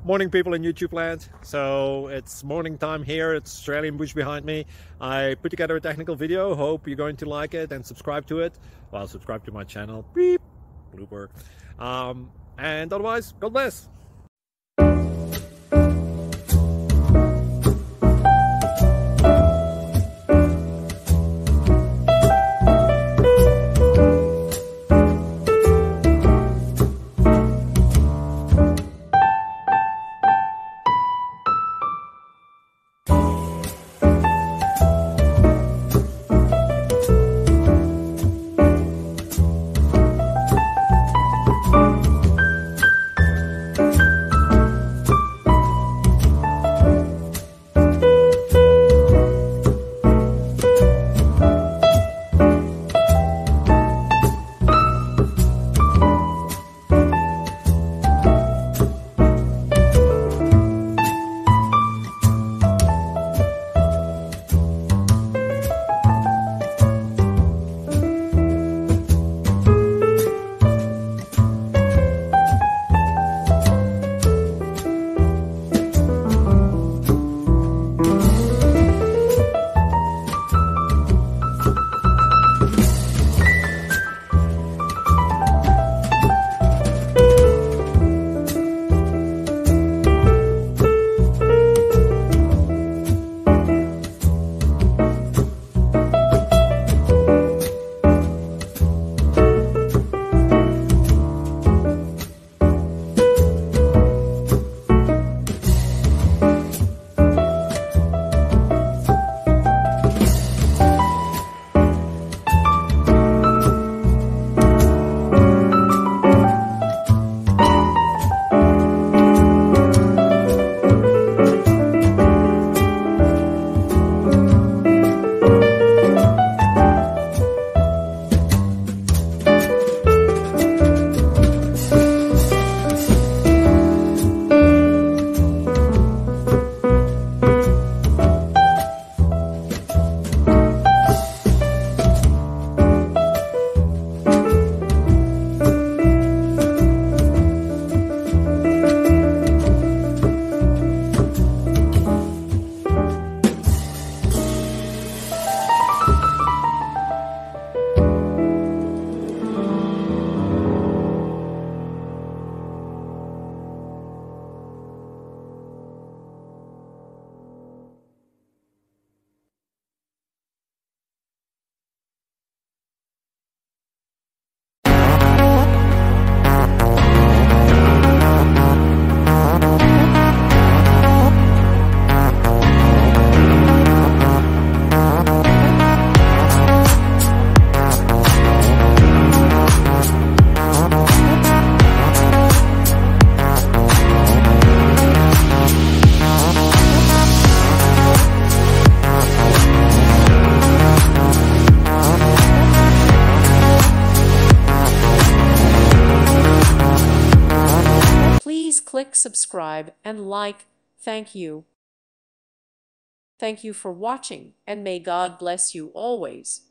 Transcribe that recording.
Morning, people in YouTube land. So it's morning time here. It's Australian bush behind me. I put together a technical video. Hope you're going to like it and subscribe to it. Well, subscribe to my channel. Beep. Blooper. And otherwise, God bless. Click subscribe and like. Thank you. Thank you for watching, and may God bless you always.